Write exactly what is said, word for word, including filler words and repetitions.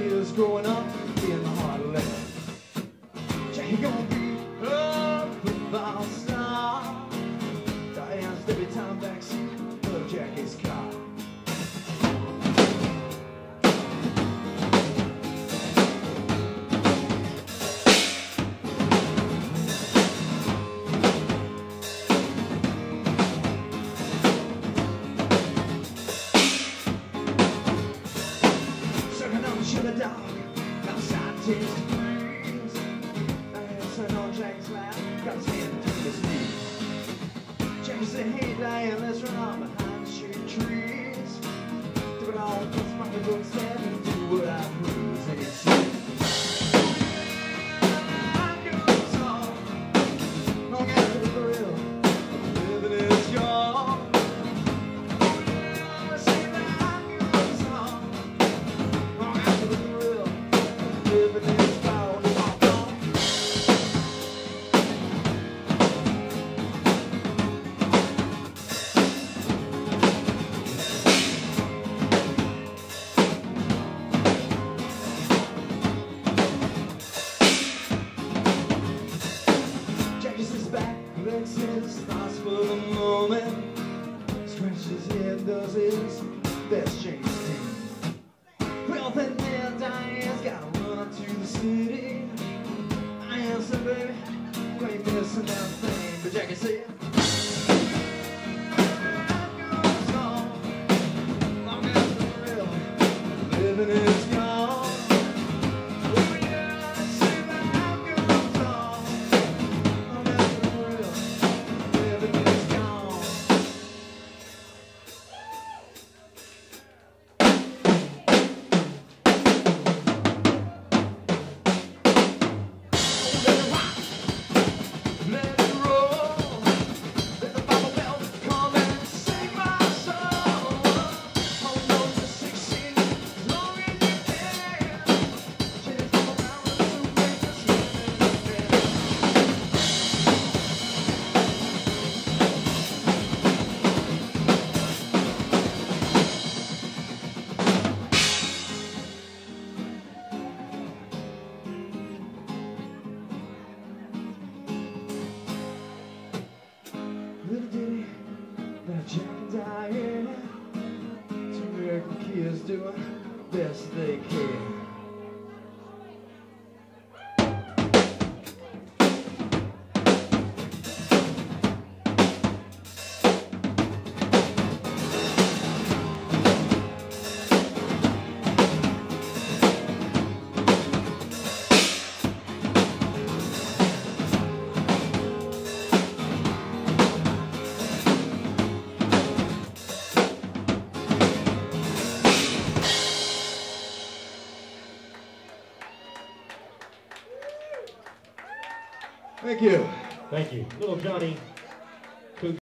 kids growing up in the heart of land. Jack gonna be a football star. Diane's every time backseat of Jackie's car. The dog outside takes the breeze. Diane sat on Jack's lap, got his hand between his knees. Jack said, hey Diane, let's run on behind the shade trees. Do it all, put my books in and do what I please. And he said, life goes on long after the thrill of living is gone. Licks his thoughts for the moment, scratches his head, does his best change his team. Well then there, Diane's gotta run up to the city. Diane said, baby, you ain't missing that thing. But Jackie said, life goes on long after the real living is gone. Little ditty about Jack and Diane, two American kids doing best they can. Thank you. Thank you. Little Johnny